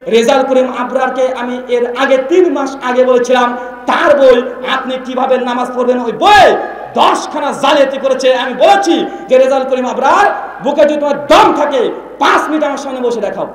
রেজাউল করিম আবরারকে আমি এর আগে 3 মাস আগে বলেছিলাম তার বই আপনি কিভাবে নামাজ পড়বেন ওই বই 10খানা জালিয়াতি করেছে। আমি বলেছি যে রেজাউল করিম আবরার বুকে যদি তোমার দম থাকে 5 মিনিট আমার সামনে বসে দেখাও।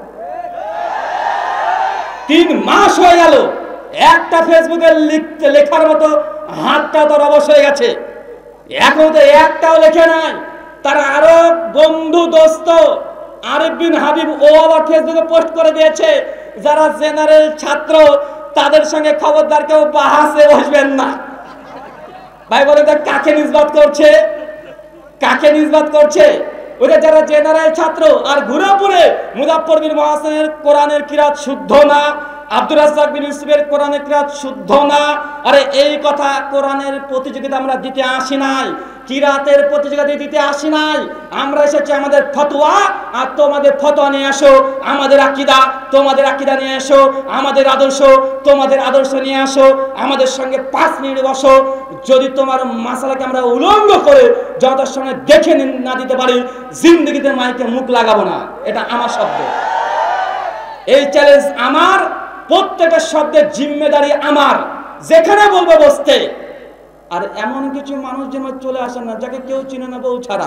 3 মাস হয়ে গেল, একটা ফেসবুকে লেখার মতো হাতটা তোর অবশ হয়ে গেছে, এখন তো একটাও লেখে নাই। তার আরো বন্ধু দোস্ত আরিফ বিন হাবিব ও আবার ফেসবুকে পোস্ট করে দিয়েছে যারা জেনারেল ছাত্র তাদের সঙ্গে খবরদার কেউ বাহাসে বসবেন না। ভাই বলে দেখ কাকে নিসবত করছে, কাকে নিসবত করছে? ওরা যারা জেনারেল ছাত্র আর ঘুরে পুরে মুজাফফর বিন মুহসিনের কোরআনের কিরাত শুদ্ধ না, আব্দুর রাজ্জাক বিন ইউসুফের কোরআনের কিরাত শুদ্ধ না। আরে এই কথা কোরআনের প্রতিযোগিতা আমরা দিতে আসি নাই, কিরাতের প্রতিযোগিতা দিতে আসি নাই। আমরা এসেছি আমাদের ফতোয়া, আর তোমাদের ফতোয়া নিয়ে আসো। আমাদের আকীদা, তোমাদের আকীদা নিয়ে আসো। আমাদের আদর্শ, তোমাদের আদর্শ নিয়ে আসো। আমাদের সঙ্গে 5 মিনিট বসো। যদি তোমার মাসালাকে আমরা উলঙ্গ করে যত সময় দেখে না দিতে পারি, জিন্দেগিতে মাইকে মুখ লাগাবো না। এটা আমার শব্দ, এই চ্যালেঞ্জ আমার, প্রত্যেকটা শব্দের জিম্মেদারি আমার। যেখানে বলবো বসতে। আর এমন কিছু মানুষ যেন চলে আসেন না যাকে কেউ চিনে না বউ ছাড়া।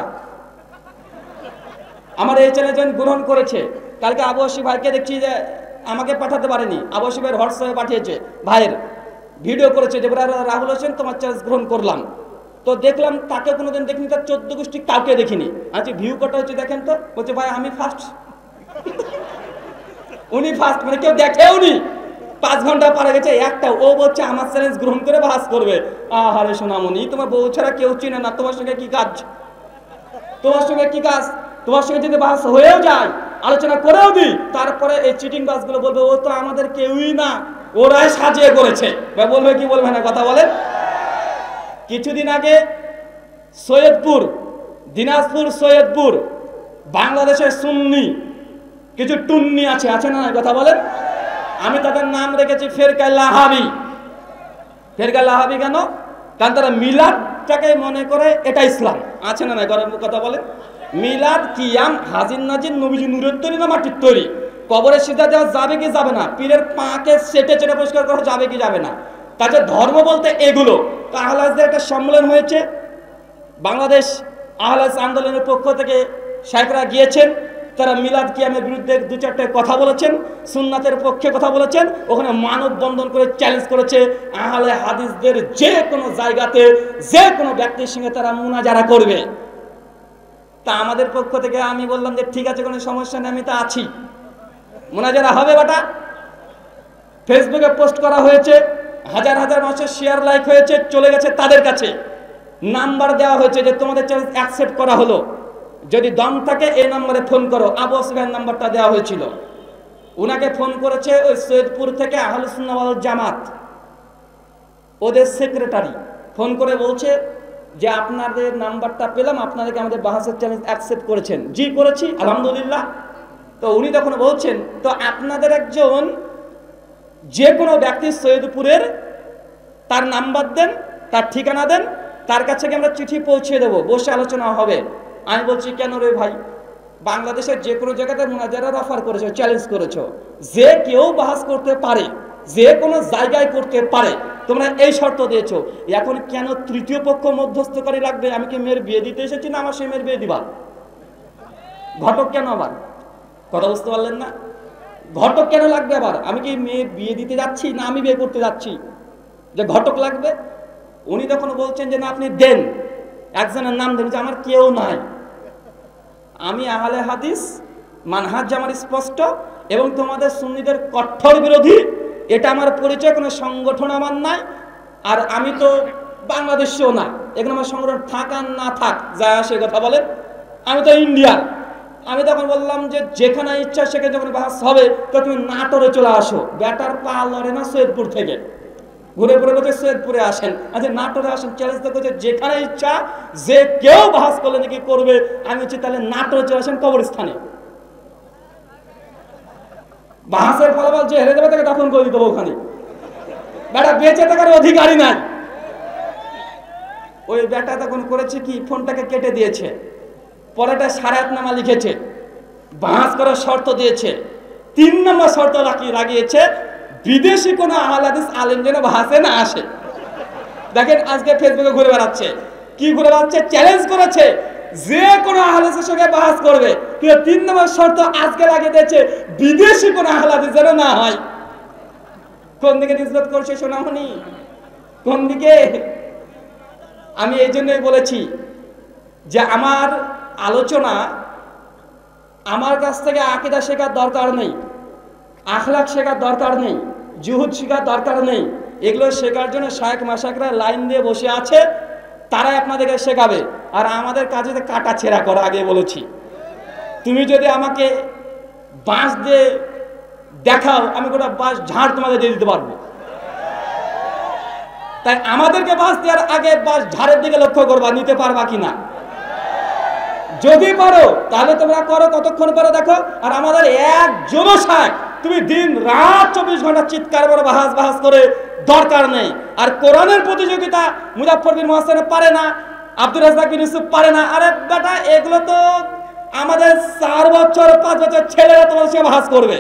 আমার এই চ্যালেঞ্জ গ্রহণ করেছে। কালকে আবু আসি ভাইকে দেখছি যে আমাকে পাঠাতে পারেনি, আবু আসি ভাইয়ের হোয়াটসঅ্যাপে পাঠিয়েছে, ভাইয়ের ভিডিও করেছে যে রাহুল হোসেন তোমার চ্যালেঞ্জ গ্রহণ করলাম। তো দেখলাম তাকে কোনোদিন দেখিনি, তার 14 গোষ্ঠী কাউকে দেখিনি। আচ্ছা ভিউ কটা হচ্ছে দেখেন তো, বলছে ভাই আমি ফার্স্ট। উনি ফার্স্ট, মানে কেউ দেখেওনি। 5 ঘন্টা পারে গেছে একটা, ও বলছে আমার চ্যালেঞ্জ গ্রহণ করে বাস করবে। আহারে সোনামণি, তোমার বউ ছাড়া কেউ চিনে না, তোমার সঙ্গে কি কাজ? তোমার সঙ্গে কি কাজ? তোমার সঙ্গে যদি বাস হয়েও যায়, আলোচনা করেও দিই, তারপরে এই চিটিং বাসগুলো বলবে ও তো আমাদের কেউই না, ওরাই সাজিয়ে করেছে। বলবে কি বলবে না, কথা বলেন। কিছুদিন আগে সৈয়দপুর, দিনাজপুর সৈয়দপুর, বাংলাদেশের সুন্নি কিছু টুন্নি আছে, আছে না, কথা বলেন। আমি তাদের নাম রেখেছি ফেরকা লাহাবি। ফেরকা লাহাবি কেন? কারণ তারা মিলাদটাকে মনে করে এটা ইসলাম, আছে না, কথা বলেন। মিলাদ কিয়াম হাজির নাজির নবীজি নূরের তৈরি না মাটির তৈরি? কবরে সিধা দেওয়া যাবে কি যাবে না? পীরের পাকে চেটে চেটে পরিষ্কার করা যাবে কি যাবে না? তাদের ধর্ম বলতে এগুলো। তো আহলাদের একটা সম্মেলন হয়েছে, বাংলাদেশ আহলাদ আন্দোলনের পক্ষ থেকে শাইখরা গিয়েছেন। তারা মিলাদ কিয়ামের বিরুদ্ধে 2-4টা কথা বলেছেন, সুন্নাতের পক্ষে কথা বলেছেন। ওখানে মানববন্ধন করে চ্যালেঞ্জ করেছে আহলে হাদিসদের যে কোনো জায়গাতে যে কোনো ব্যক্তির সঙ্গে তারা মুনাজারা করবে। তা আমাদের পক্ষ থেকে আমি বললাম যে ঠিক আছে, কোনো সমস্যা নেই, আমি তো আছি, মুনাজারা হবে বেটা। ফেসবুকে পোস্ট করা হয়েছে, হাজার হাজার মানুষের শেয়ার লাইক হয়েছে, চলে গেছে তাদের কাছে। নাম্বার দেওয়া হয়েছে যে তোমাদের চ্যালেঞ্জ অ্যাকসেপ্ট করা হলো, যদি দম থাকে এই নম্বরে ফোন করো। আবু আসিফের নাম্বারটা দেওয়া হয়েছিল। উনাকে ফোন করেছে ওই সৈয়দপুর থেকে আহলে সুন্নাহ ওয়াল জামাত, ওদের সেক্রেটারি ফোন করে বলছে যে আপনাদের নাম্বারটা পেলাম, আপনাদেরকে আমাদের বাহাসের চ্যালেঞ্জ অ্যাকসেপ্ট করেছেন। জি করেছি, আলহামদুলিল্লাহ। তো উনি তখন বলছেন তো আপনাদের একজন যে কোনো ব্যক্তি সৈয়দপুরের, তার নাম্বার দেন, তার ঠিকানা দেন, তার কাছে আমরা চিঠি পৌঁছে দেবো, বসে আলোচনা হবে। আমি বলছি কেন রে ভাই, বাংলাদেশের যে কোনো জায়গাতে মুনাজারার অফার করেছো, চ্যালেঞ্জ করেছো, যে কেউ বাহাস করতে পারে, যে কোনো জায়গায় করতে পারে, তোমরা এই শর্ত দিয়েছো, এখন কেন তৃতীয় পক্ষ মধ্যস্থকারী লাগবে? আমি কি মেয়ের বিয়ে দিতে এসেছি না আমার সেই মেয়ের বিয়ে দিবা? ঘটক কেন আবার? কথা বুঝতে পারলেন না? ঘটক কেন লাগবে আবার? আমি কি মেয়ে বিয়ে দিতে যাচ্ছি না আমি বিয়ে করতে যাচ্ছি যে ঘটক লাগবে? উনি তখন বলছেন যে না আপনি দেন, একজনের নাম দেন, যে আমার কেউ নাই, আমি আহলে হাদিস, মানহাজ আমার স্পষ্ট, এবং তোমাদের সুন্নিদের কঠোর বিরোধী, এটা আমার পরিচয়, কোনো সংগঠন আমার নাই, আর আমি তো বাংলাদেশেও না, এখানে আমার সংগঠন থাক আর না থাক যায় আসে, কথা বলেন। আমি তো ইন্ডিয়ার। আমি তখন বললাম যে যেখানে ইচ্ছা সেখানে যখন বাস হবে তো তুমি নাটোরে চলে আসো। ব্যাটার পা লড়ে না সৈয়দপুর থেকে, ঘুরে ঘুরে বলতে সৈয়দপুরে আসেন, আচ্ছা নাটোরে আসেন। চ্যালেঞ্জ তো করছে যেখানে ইচ্ছা যে কেউ বাহাস করলে নাকি করবে। আমি হচ্ছে তাহলে নাটোরে চলে আসেন, কবরস্থানে বাহাসের ফলাফল যে হেরে যাবে তাকে দাফন করে দিতে হবে ওখানে। বেটা বেঁচে থাকার অধিকারই নাই। ওই বেটা তখন করেছে কি, ফোনটাকে কেটে দিয়েছে, পরেটা সারায়াতনামা লিখেছে, বাহাস করার শর্ত দিয়েছে, 3 নম্বর শর্ত লাগিয়েছে, বিদেশি কোনো আহলে হাদিস আলেম যেন ভাষে না আসে। দেখেন আজকে ফেসবুকে ঘুরে বেড়াচ্ছে, কি ঘুরে বেড়াচ্ছে, চ্যালেঞ্জ করেছে যে কোনো আহলে হাদিসের সঙ্গে বাহাস করবে, কিন্তু 3 নম্বর শর্ত আজকে লাগিয়ে দিয়েছে, বিদেশি কোনো আহলে হাদিস যেন না হয়। কোন দিকে নিসবত করছে সোনামণি, কোন দিকে? আমি এই জন্যই বলেছি যে আমার আলোচনা, আমার কাছ থেকে আকীদা শেখার দরকার নেই, আখলাক শেখার দরকার নেই, জুহুদ শেখার দরকার নেই। এগুলো শেখার জন্য শায়েখ মাশায়েখরা লাইন দিয়ে বসে আছে, তারাই আপনাদেরকে শেখাবে। আর আমাদের কাজে কাটা ছেঁড়া করা, আগে বলেছি। তুমি যদি আমাকে বাঁশ দিয়ে দেখাও, আমি গোটা বাঁশ ঝাড় তোমাদের দিয়ে দিতে পারবো। তাই আমাদেরকে বাঁশ দেওয়ার আগে বাঁশ ঝাড়ের দিকে লক্ষ্য করবা, নিতে পারবা কিনা। যদি পারো তাহলে তোমরা করো, কতক্ষণ পারো দেখো। আর আমাদের একজন শায়েখ, তুমি দিন রাত 24 ঘন্টা চিৎকার করে বাহাস করে দরকার নেই। আর কোরআনের প্রতিযোগিতা মুজাফফর বিন মুহসিন পারে না, আব্দুর রাজ্জাক বিন ইউসুফ পারে না। আরে বেটা, এগুলো তো আমাদের 4 বছর 5 বছর ছেলেরা তোমাদের সঙ্গে বাহাস করবে।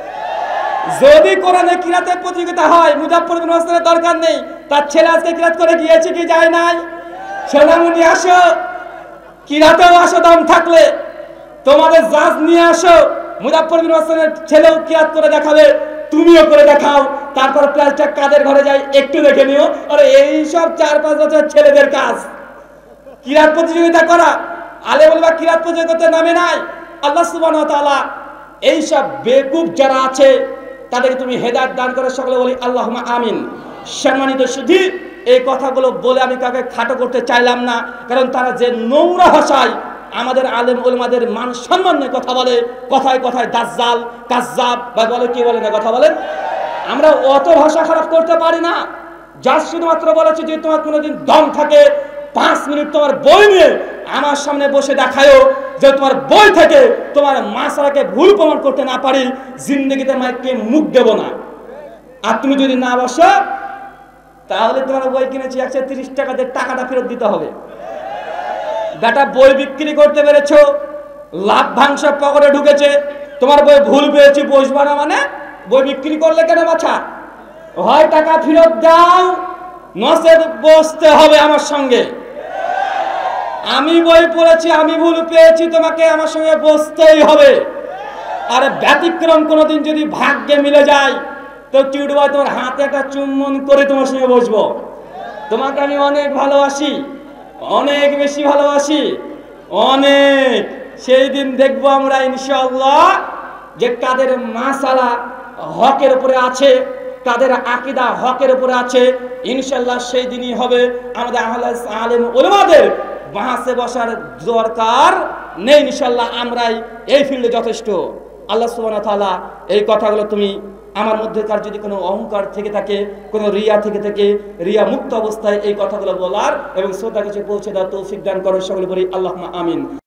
যদি কোরআনে কিরাতের প্রতিযোগিতা হয়, মুজাফফর বিন মুহসিনের দরকার নেই, তার ছেলে আজকে কিরাত করে গিয়েছে কি যায় নাই? সোনামণি আসো, কিরাতেও আসো, দম থাকলে তোমাদের জাজ নিয়ে আসো। মুজাফফর বিন মুহসিনের ছেলেও কিরাত করে দেখাবে, তুমিও করে দেখাও। তারপর প্লাসটা কাদের ঘরে যায় একটু দেখে নিও। আরে এই সব 4-5 বছর ছেলেদের কাজ কিরাত প্রতিযোগিতা করা। আলে বলবা কিরাত প্রতিযোগিতার নামে নাই। আল্লাহ সুবহানাহু ওয়া তাআলা এই সব বেকুব যারা আছে তাদেরকে তুমি হেদায়েত দান করে, সকলে বলি আল্লাহুম্মা আমিন। সম্মানিত সুধী, এই কথাগুলো বলে আমি কাউকে খাটো করতে চাইলাম না, কারণ তারা যে নোংরা ভাষায় আমাদের আলেম উলামাদের মান সম্মান নিয়ে কথা বলে, কথায় কথায় দাজ্জাল কাজ্জাব বা বলে, কি বলে না কথা বলেন। আমরা অত ভাষা খারাপ করতে পারি না। যা শুধুমাত্র বলেছি যে তোমার কোনোদিন দম থাকে 5 মিনিট তোমার বই নিয়ে আমার সামনে বসে দেখায়ও যে তোমার বই থেকে তোমার মাসালাকে ভুল প্রমাণ করতে না পারি, জিন্দেগিতে মাইকে মুখ দেব না। আর তুমি যদি না বসো তাহলে তোমার বই কিনেছি 130 টাকা দিয়ে টাকাটা ফেরত দিতে হবে। বেটা, বই বিক্রি করতে পেরেছো, লাভ্যাংশ পকেটে ঢুকেছে, তোমার বই ভুল পেয়েছি বসবা না, মানে বই বিক্রি করলে কেন বাছা? হয় টাকা ফেরত দাও, নচেত বসতে হবে আমার সঙ্গে। আমি বই পড়েছি, আমি ভুল পেয়েছি, তোমাকে আমার সঙ্গে বসতেই হবে। আর ব্যতিক্রম কোনোদিন যদি ভাগ্যে মিলে যায় তো টিউড ভাই তোমার হাতে একটা চুম্বন করে তোমার সঙ্গে বসবো। তোমাকে আমি অনেক ভালোবাসি, অনেক বেশি ভালোবাসি, অনেক। সেই দিন দেখবো আমরা ইনশাআল্লাহ যে কাদের মাসালা হকের উপরে আছে, কাদের আকীদা হকের উপরে আছে। ইনশাআল্লাহ সেই দিনই হবে। আমাদের আলেম উলামাদের বাহাসে বসার দরকার নেই। ইনশাআল্লাহ আমরাই এই ফিল্ডে যথেষ্ট। আল্লাহ সুবহানাহু ওয়া তাআলা এই কথাগুলো তুমি আমার মধ্যেকার যদি কোনো অহংকার থেকে থাকে, কোনো রিয়া থেকে থাকে, রিয়া মুক্ত অবস্থায় এই কথাগুলো বলার এবং শ্রোতার কাছে পৌঁছে দেওয়ার তৌফিক দান করো। সকলে বলি আল্লাহুম্মা আমিন।